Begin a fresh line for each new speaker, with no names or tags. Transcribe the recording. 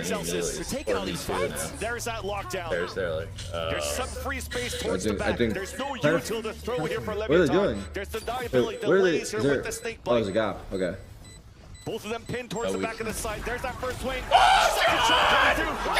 Celsius, you're taking all these fights. There's that lockdown.
There's
There's some free space towards the back. There's no util to throw here for Leviathan.
What are they doing?
There's the deniability delays here with the snake bite.
Oh, there's a gap. Okay.
Both of them pinned towards the back of the side. There's that first swing. Second shot coming through.